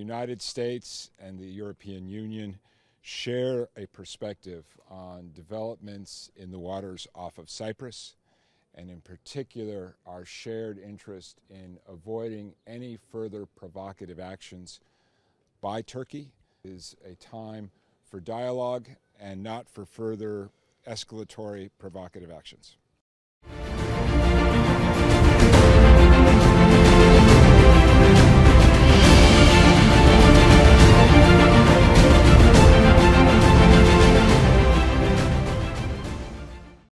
The United States and the European Union share a perspective on developments in the waters off of Cyprus, and in particular our shared interest in avoiding any further provocative actions by Turkey. It is a time for dialogue and not for further escalatory provocative actions.